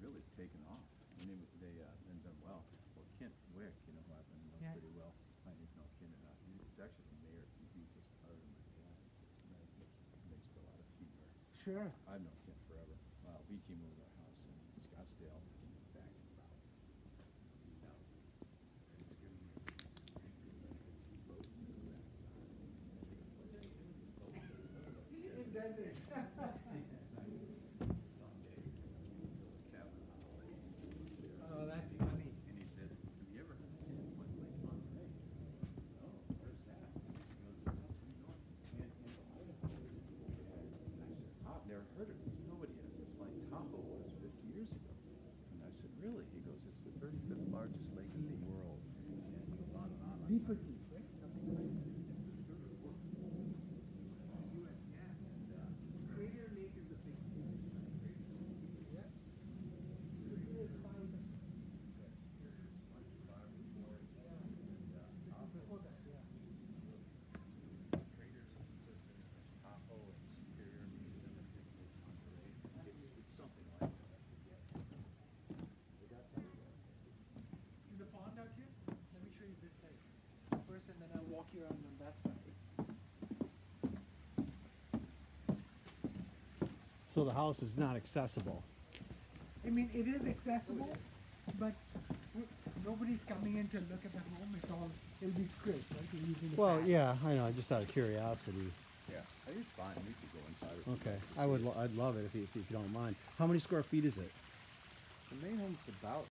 really taken off. And they done well. Well, Kent Wick, you know, who I've been known pretty well. I didn't know Kent or not. He's actually the mayor. He was part of my dad. Makes for a lot of humor. Sure. I've known Kent forever. Well, he came over to our house in Scottsdale back in about 2000. It doesn't. Oh, that's funny. And he said, "Have you ever seen one like Monterey?" "No, where's that?" He goes, "It's up in North Idaho." And I said, "I've never heard of it. Nobody has. It's like Tahoe was 50 years ago." And I said, "Really?" He goes, "It's the 35th largest lake in the world." And he goes on and on. Deepest lake, right? Something like that. US, yeah. Crater Lake is the big one. Yeah. Superior is 5. This is before that, yeah. Craters in the system. There's Tahoe and Superior, and then there's Monterey. It's something like that. I forget. They got something. See the pond out here? Let me show you this side first, and then I'll walk you around on that side. So the house is not accessible. I mean, it is accessible, but nobody's coming in to look at the home. It'll be scraped, right? You're using the Well, pad. yeah, I know. Just out of curiosity. Yeah, I think it's fine. We could go inside. If Okay, you'd like to see it. I'd love it if you don't mind. How many square feet is it? The main home's about